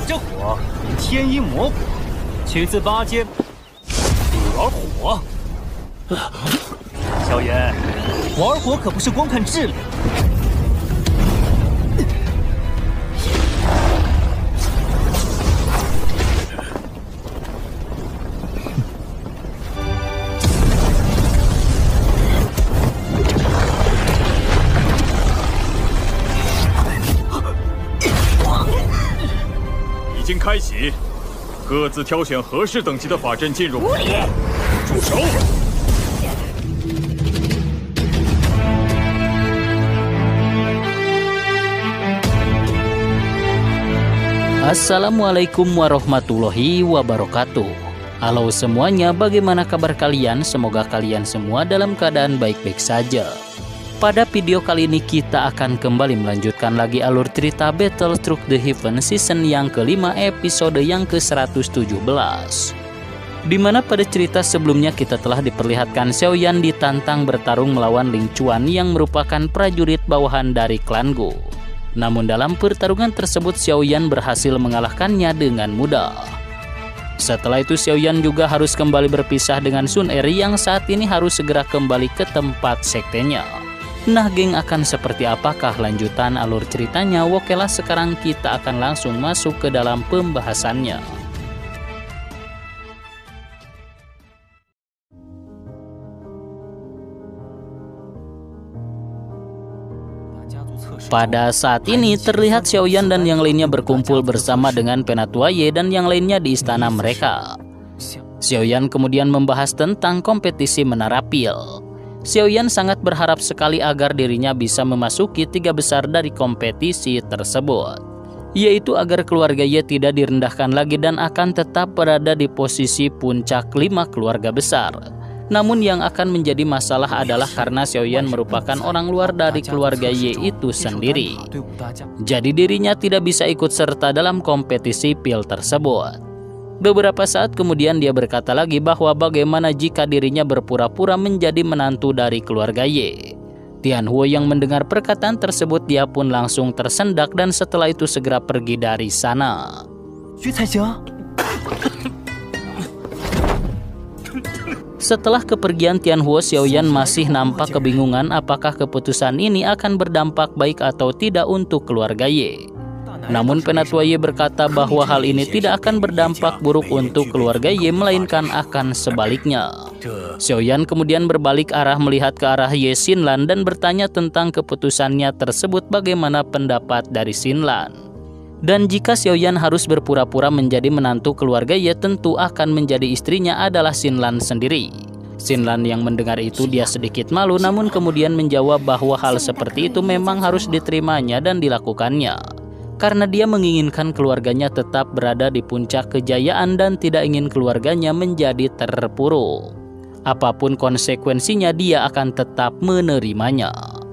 这火名天阴魔火，取自八阶，地玩火。萧炎，玩火可不是光看质量。 已经开启，各自挑选合适等级的法阵进入。住手 ！Assalamualaikum warahmatullahi wabarakatuh. Halo semuanya, bagaimana kabar kalian? Semoga kalian semua dalam keadaan baik-baik saja. Pada video kali ini kita akan kembali melanjutkan lagi alur cerita Battle Through the Heaven season yang kelima episode yang ke-117. Dimana pada cerita sebelumnya kita telah diperlihatkan Xiaoyan ditantang bertarung melawan Ling Chuan yang merupakan prajurit bawahan dari klan Gu. Namun dalam pertarungan tersebut Xiaoyan berhasil mengalahkannya dengan mudah. Setelah itu Xiaoyan juga harus kembali berpisah dengan Sun Er yang saat ini harus segera kembali ke tempat sektenya. Nah geng, akan seperti apakah lanjutan alur ceritanya? Okelah, sekarang kita akan langsung masuk ke dalam pembahasannya. Pada saat ini terlihat Xiaoyan dan yang lainnya berkumpul bersama dengan Penatua Ye dan yang lainnya di istana mereka. Xiaoyan kemudian membahas tentang kompetisi menara pil. Xiaoyan sangat berharap sekali agar dirinya bisa memasuki 3 besar dari kompetisi tersebut, yaitu agar keluarga Ye tidak direndahkan lagi dan akan tetap berada di posisi puncak 5 keluarga besar. Namun yang akan menjadi masalah adalah karena Xiaoyan merupakan orang luar dari keluarga Ye itu sendiri. Jadi dirinya tidak bisa ikut serta dalam kompetisi pil tersebut. Beberapa saat kemudian dia berkata lagi bahwa bagaimana jika dirinya berpura-pura menjadi menantu dari keluarga Ye. Tianhuo yang mendengar perkataan tersebut dia pun langsung tersendak dan setelah itu segera pergi dari sana. Setelah kepergian Tianhuo, Xiaoyan masih nampak kebingungan apakah keputusan ini akan berdampak baik atau tidak untuk keluarga Ye. Namun Penatua Ye berkata bahwa hal ini tidak akan berdampak buruk untuk keluarga Ye, melainkan akan sebaliknya. Xiaoyan kemudian berbalik arah melihat ke arah Ye Xinlan dan bertanya tentang keputusannya tersebut, bagaimana pendapat dari Xinlan. Dan jika Xiaoyan harus berpura-pura menjadi menantu keluarga Ye, tentu akan menjadi istrinya adalah Xinlan sendiri. Xinlan yang mendengar itu dia sedikit malu, namun kemudian menjawab bahwa hal seperti itu memang harus diterimanya dan dilakukannya. Karena dia menginginkan keluarganya tetap berada di puncak kejayaan dan tidak ingin keluarganya menjadi terpuruk. Apapun konsekuensinya dia akan tetap menerimanya.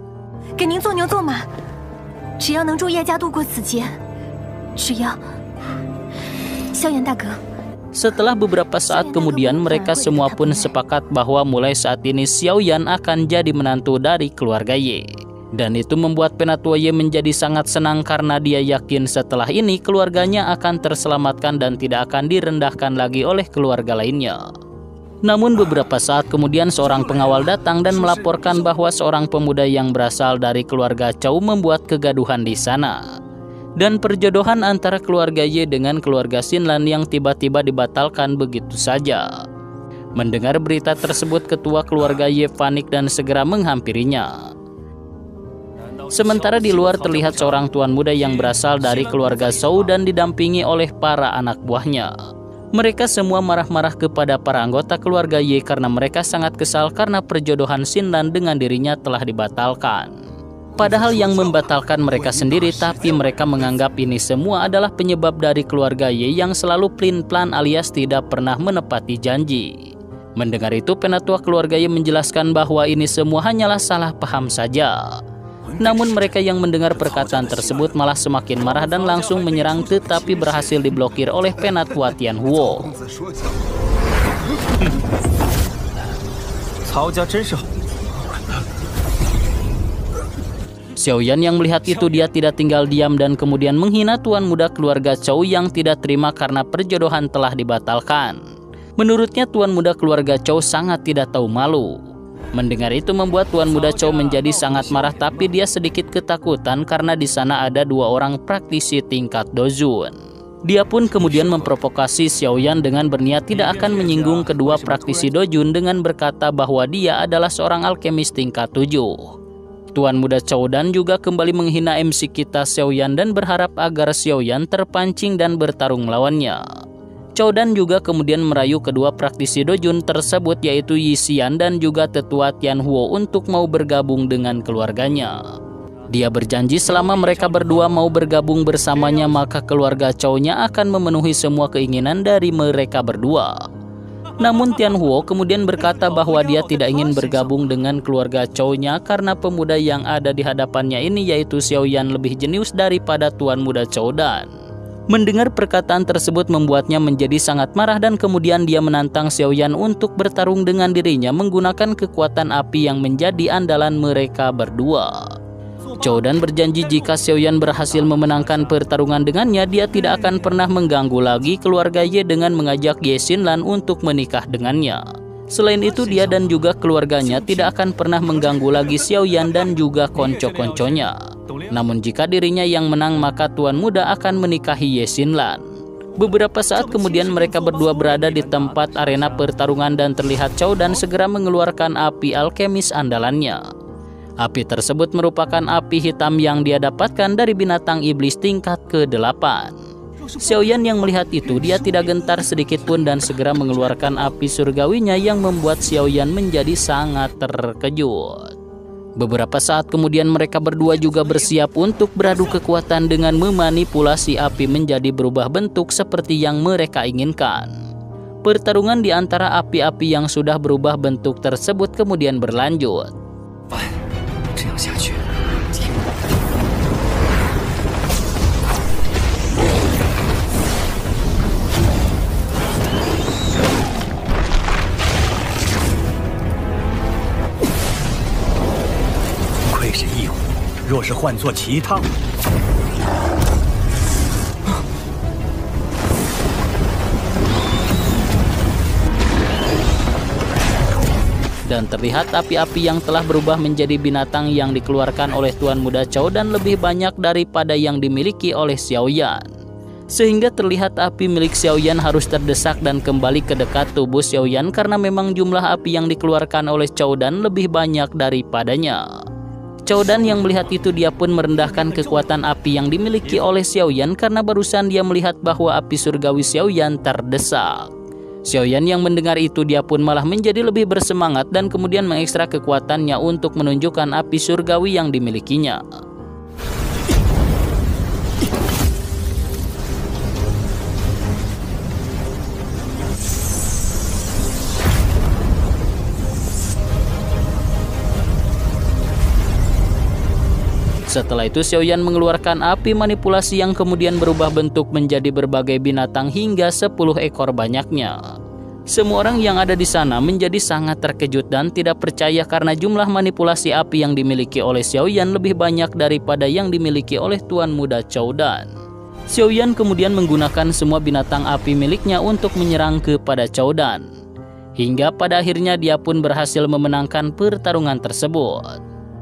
Setelah beberapa saat kemudian mereka semua pun sepakat bahwa mulai saat ini Xiaoyan akan jadi menantu dari keluarga Ye. Dan itu membuat Penatua Ye menjadi sangat senang karena dia yakin setelah ini keluarganya akan terselamatkan dan tidak akan direndahkan lagi oleh keluarga lainnya. Namun beberapa saat kemudian seorang pengawal datang dan melaporkan bahwa seorang pemuda yang berasal dari keluarga Chou membuat kegaduhan di sana. Dan perjodohan antara keluarga Ye dengan keluarga Xinlan yang tiba-tiba dibatalkan begitu saja. Mendengar berita tersebut, ketua keluarga Ye panik dan segera menghampirinya. Sementara di luar terlihat seorang tuan muda yang berasal dari keluarga Zhou dan didampingi oleh para anak buahnya. Mereka semua marah-marah kepada para anggota keluarga Ye karena mereka sangat kesal karena perjodohan Xinlan dengan dirinya telah dibatalkan. Padahal yang membatalkan mereka sendiri, tapi mereka menganggap ini semua adalah penyebab dari keluarga Ye yang selalu plin-plan alias tidak pernah menepati janji. Mendengar itu, penatua keluarga Ye menjelaskan bahwa ini semua hanyalah salah paham saja. Namun mereka yang mendengar perkataan tersebut malah semakin marah dan langsung menyerang, tetapi berhasil diblokir oleh Penatua Tianhuo. Xiaoyan yang melihat itu dia tidak tinggal diam dan kemudian menghina tuan muda keluarga Zhou yang tidak terima karena perjodohan telah dibatalkan. Menurutnya tuan muda keluarga Zhou sangat tidak tahu malu. Mendengar itu membuat tuan muda Zhou menjadi sangat marah, tapi dia sedikit ketakutan karena di sana ada 2 orang praktisi tingkat Dojun. Dia pun kemudian memprovokasi Xiaoyan dengan berniat tidak akan menyinggung kedua praktisi Dojun dengan berkata bahwa dia adalah seorang alkemis tingkat 7. Tuan muda Choudan juga kembali menghina MC kita Xiaoyan dan berharap agar Xiaoyan terpancing dan bertarung melawannya. Choudan juga kemudian merayu kedua praktisi Dojun tersebut yaitu Yi Xian dan juga tetua Tian Huo untuk mau bergabung dengan keluarganya. Dia berjanji selama mereka berdua mau bergabung bersamanya maka keluarga Zhou-nya akan memenuhi semua keinginan dari mereka berdua. Namun Tian Huo kemudian berkata bahwa dia tidak ingin bergabung dengan keluarga Zhou-nya karena pemuda yang ada di hadapannya ini yaitu Xiaoyan lebih jenius daripada tuan muda Choudan. Mendengar perkataan tersebut membuatnya menjadi sangat marah dan kemudian dia menantang Xiaoyan untuk bertarung dengan dirinya menggunakan kekuatan api yang menjadi andalan mereka berdua. Choudan berjanji jika Xiaoyan berhasil memenangkan pertarungan dengannya, dia tidak akan pernah mengganggu lagi keluarga Ye dengan mengajak Ye Xinlan untuk menikah dengannya. Selain itu, dia dan juga keluarganya tidak akan pernah mengganggu lagi Xiaoyan dan juga konco-konconya. Namun jika dirinya yang menang, maka tuan muda akan menikahi Ye Xinlan. Beberapa saat kemudian mereka berdua berada di tempat arena pertarungan dan terlihat Choudan segera mengeluarkan api alkemis andalannya. Api tersebut merupakan api hitam yang dia dapatkan dari binatang iblis tingkat ke-8. Xiaoyan yang melihat itu dia tidak gentar sedikit pun dan segera mengeluarkan api surgawinya yang membuat Xiaoyan menjadi sangat terkejut. Beberapa saat kemudian mereka berdua juga bersiap untuk beradu kekuatan dengan memanipulasi api menjadi berubah bentuk seperti yang mereka inginkan. Pertarungan di antara api-api yang sudah berubah bentuk tersebut kemudian berlanjut. 这样下去，愧是异物，若是换做其他， Dan terlihat api-api yang telah berubah menjadi binatang yang dikeluarkan oleh tuan muda Zhou dan lebih banyak daripada yang dimiliki oleh Xiaoyan. Sehingga terlihat api milik Xiaoyan harus terdesak dan kembali ke dekat tubuh Xiaoyan karena memang jumlah api yang dikeluarkan oleh Choudan lebih banyak daripadanya. Choudan yang melihat itu dia pun merendahkan kekuatan api yang dimiliki oleh Xiaoyan karena barusan dia melihat bahwa api surgawi Xiaoyan terdesak. Xiaoyan yang mendengar itu dia pun malah menjadi lebih bersemangat dan kemudian mengekstra kekuatannya untuk menunjukkan api surgawi yang dimilikinya. Setelah itu Xiaoyan mengeluarkan api manipulasi yang kemudian berubah bentuk menjadi berbagai binatang hingga 10 ekor banyaknya. Semua orang yang ada di sana menjadi sangat terkejut dan tidak percaya karena jumlah manipulasi api yang dimiliki oleh Xiaoyan lebih banyak daripada yang dimiliki oleh tuan muda Choudan. Xiaoyan kemudian menggunakan semua binatang api miliknya untuk menyerang kepada Choudan. Hingga pada akhirnya dia pun berhasil memenangkan pertarungan tersebut.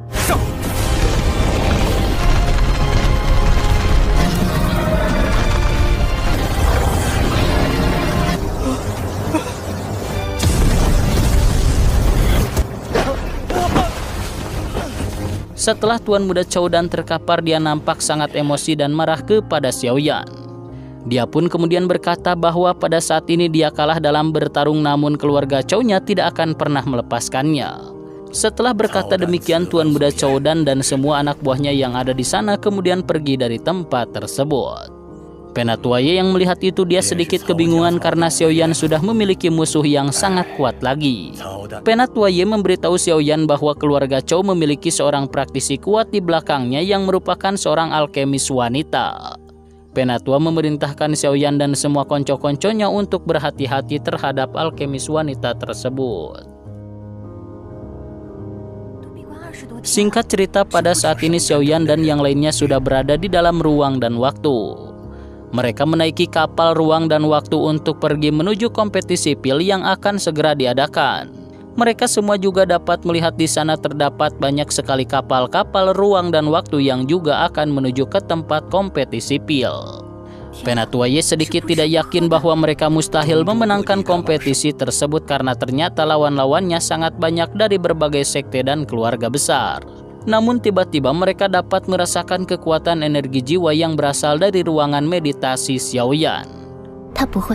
Setelah tuan muda Choudan terkapar, dia nampak sangat emosi dan marah kepada Xiaoyan. Dia pun kemudian berkata bahwa pada saat ini dia kalah dalam bertarung namun keluarga Zhou-nya tidak akan pernah melepaskannya. Setelah berkata demikian, tuan muda Choudan dan semua anak buahnya yang ada di sana kemudian pergi dari tempat tersebut. Penatua Ye yang melihat itu dia sedikit kebingungan karena Xiaoyan sudah memiliki musuh yang sangat kuat lagi. Penatua Ye memberitahu Xiaoyan bahwa keluarga Zhou memiliki seorang praktisi kuat di belakangnya yang merupakan seorang alkemis wanita. Penatua memerintahkan Xiaoyan dan semua konco-konconya untuk berhati-hati terhadap alkemis wanita tersebut. Singkat cerita, pada saat ini Xiaoyan dan yang lainnya sudah berada di dalam ruang dan waktu. Mereka menaiki kapal ruang dan waktu untuk pergi menuju kompetisi pil yang akan segera diadakan. Mereka semua juga dapat melihat di sana terdapat banyak sekali kapal-kapal ruang dan waktu yang juga akan menuju ke tempat kompetisi pil. Penatua Ye sedikit tidak yakin bahwa mereka mustahil memenangkan kompetisi tersebut karena ternyata lawan-lawannya sangat banyak dari berbagai sekte dan keluarga besar. Namun tiba-tiba mereka dapat merasakan kekuatan energi jiwa yang berasal dari ruangan meditasi Xiaoyan. 他不会。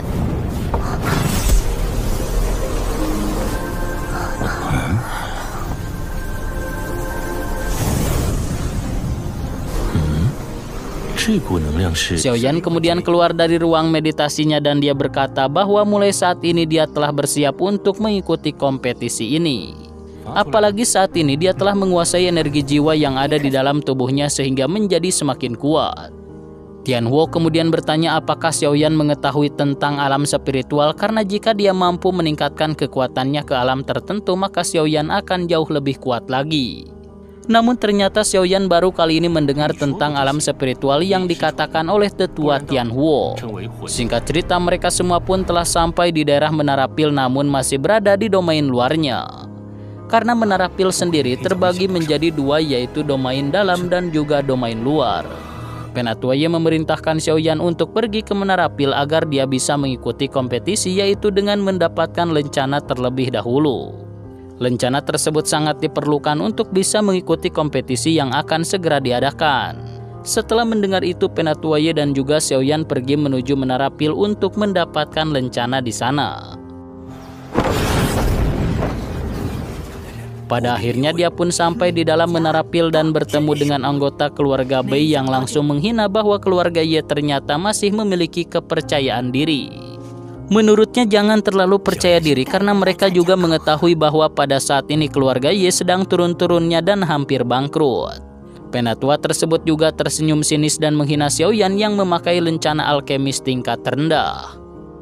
Xiaoyan kemudian keluar dari ruang meditasinya dan dia berkata bahwa mulai saat ini dia telah bersiap untuk mengikuti kompetisi ini. Apalagi saat ini dia telah menguasai energi jiwa yang ada di dalam tubuhnya sehingga menjadi semakin kuat. Tianhuo kemudian bertanya apakah Xiaoyan mengetahui tentang alam spiritual karena jika dia mampu meningkatkan kekuatannya ke alam tertentu maka Xiaoyan akan jauh lebih kuat lagi. Namun ternyata Xiaoyan baru kali ini mendengar tentang alam spiritual yang dikatakan oleh tetua Tianhuo. Singkat cerita mereka semua pun telah sampai di daerah Menara Pil namun masih berada di domain luarnya. Karena Menara Pil sendiri terbagi menjadi dua yaitu domain dalam dan juga domain luar. Penatua Ye memerintahkan Xiaoyan untuk pergi ke Menara Pil agar dia bisa mengikuti kompetisi yaitu dengan mendapatkan lencana terlebih dahulu. Lencana tersebut sangat diperlukan untuk bisa mengikuti kompetisi yang akan segera diadakan. Setelah mendengar itu, Penatua Ye dan juga Xiaoyan pergi menuju Menara Pil untuk mendapatkan lencana di sana. Pada akhirnya dia pun sampai di dalam Menara Pil dan bertemu dengan anggota keluarga Bei yang langsung menghina bahwa keluarga Ye ternyata masih memiliki kepercayaan diri. Menurutnya jangan terlalu percaya diri karena mereka juga mengetahui bahwa pada saat ini keluarga Ye sedang turun-turunnya dan hampir bangkrut. Penatua tersebut juga tersenyum sinis dan menghina Xiaoyan yang memakai lencana alkemis tingkat rendah.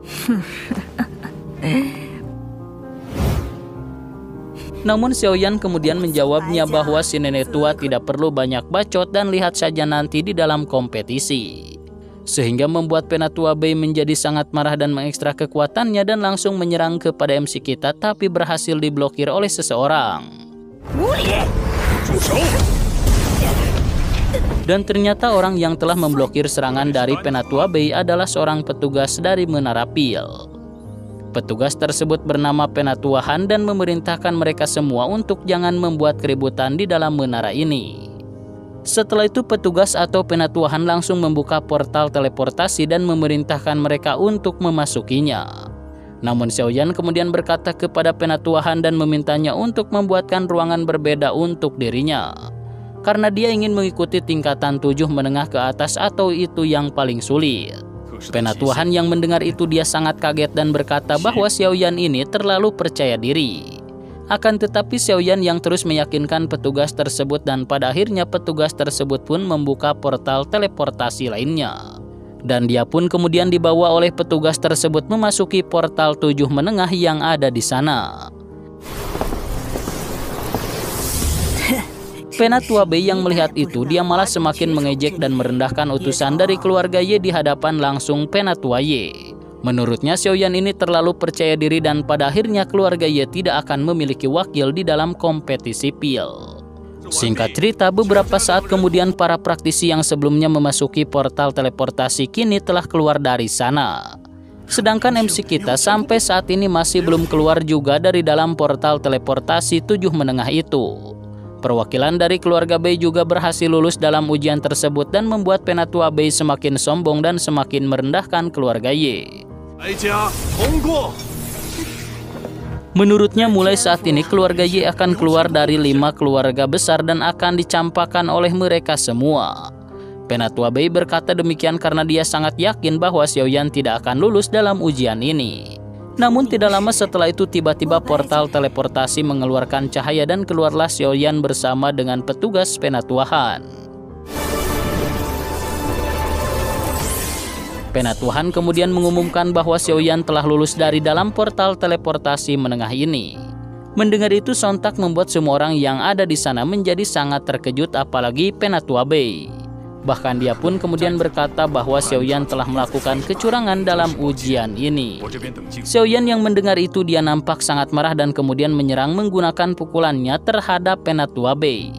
Namun Xiaoyan kemudian menjawabnya bahwa si nenek tua tidak perlu banyak bacot dan lihat saja nanti di dalam kompetisi. Sehingga membuat Penatua Bei menjadi sangat marah dan mengekstra kekuatannya dan langsung menyerang kepada MC kita tapi berhasil diblokir oleh seseorang. Dan ternyata orang yang telah memblokir serangan dari Penatua Bei adalah seorang petugas dari Menara Pil. Petugas tersebut bernama Penatua Han dan memerintahkan mereka semua untuk jangan membuat keributan di dalam menara ini. Setelah itu petugas atau Penatua Han langsung membuka portal teleportasi dan memerintahkan mereka untuk memasukinya. Namun Xiaoyan kemudian berkata kepada Penatua Han dan memintanya untuk membuatkan ruangan berbeda untuk dirinya. Karena dia ingin mengikuti tingkatan 7 menengah ke atas atau itu yang paling sulit. Penatua Han yang mendengar itu dia sangat kaget dan berkata bahwa Xiaoyan ini terlalu percaya diri. Akan tetapi Xiaoyan yang terus meyakinkan petugas tersebut dan pada akhirnya petugas tersebut pun membuka portal teleportasi lainnya. Dan dia pun kemudian dibawa oleh petugas tersebut memasuki portal 7 menengah yang ada di sana. Penatua Bei yang melihat itu dia malah semakin mengejek dan merendahkan utusan dari keluarga Ye di hadapan langsung Penatua Ye. Menurutnya Xiaoyan ini terlalu percaya diri dan pada akhirnya keluarga Ye tidak akan memiliki wakil di dalam kompetisi pil. Singkat cerita, beberapa saat kemudian para praktisi yang sebelumnya memasuki portal teleportasi kini telah keluar dari sana. Sedangkan MC kita sampai saat ini masih belum keluar juga dari dalam portal teleportasi 7 menengah itu. Perwakilan dari keluarga Bei juga berhasil lulus dalam ujian tersebut dan membuat Penatua Bei semakin sombong dan semakin merendahkan keluarga Ye. Menurutnya mulai saat ini keluarga Ye akan keluar dari 5 keluarga besar dan akan dicampakkan oleh mereka semua. Penatua Bei berkata demikian karena dia sangat yakin bahwa Xiaoyan tidak akan lulus dalam ujian ini. Namun tidak lama setelah itu tiba-tiba portal teleportasi mengeluarkan cahaya dan keluarlah Xiaoyan bersama dengan petugas Penatua Han. Penatua Han kemudian mengumumkan bahwa Xiaoyan telah lulus dari dalam portal teleportasi menengah ini. Mendengar itu sontak membuat semua orang yang ada di sana menjadi sangat terkejut, apalagi Penatua Bei. Bahkan dia pun kemudian berkata bahwa Xiaoyan telah melakukan kecurangan dalam ujian ini. Xiaoyan yang mendengar itu dia nampak sangat marah dan kemudian menyerang menggunakan pukulannya terhadap Penatua Bei.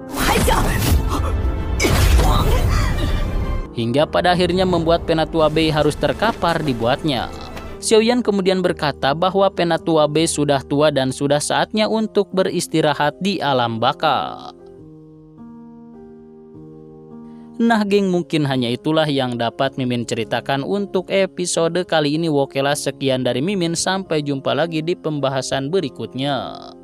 Hingga pada akhirnya membuat Penatua Bei harus terkapar dibuatnya. Xiaoyan kemudian berkata bahwa Penatua Bei sudah tua dan sudah saatnya untuk beristirahat di alam baka. Nah geng, mungkin hanya itulah yang dapat Mimin ceritakan untuk episode kali ini. Wokelah, sekian dari Mimin, sampai jumpa lagi di pembahasan berikutnya.